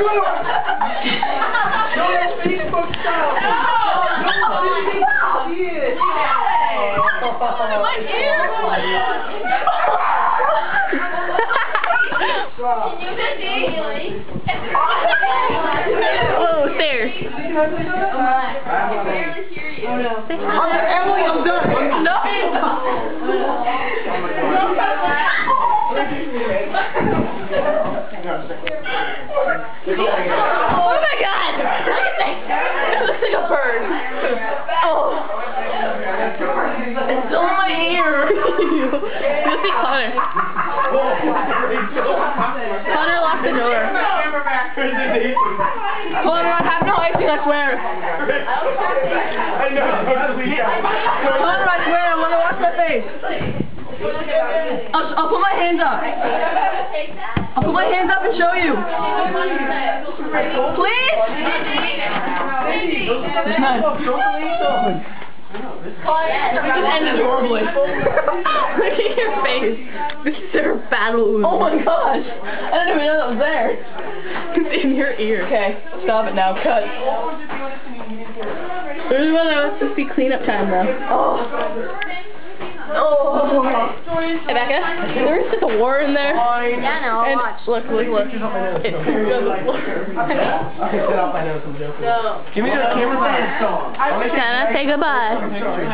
Facebook style. My ear! Oh, stairs. Oh no. Emily, I'm done. No. Oh my God! It looks like a bird. Oh. It's still in my ear. Let's see Connor. Connor locked the door. Connor, I have no icing, I swear. I know. Connor, I swear, I'm gonna wash my face. I'll put my hands up. I'll put my hands up and show you. Please? This ended horribly. Look at your face. This is their battle ooze. Oh my gosh. I didn't even know that was there. It's in your ear. Okay, stop it now. Cut. There's one that wants to see cleanup time though. Oh. Oh. Hey Becca, there is just a war in there. Yeah, no, I'll watch. Look. It's on the floor. No. Give me the camera. Can I say goodbye?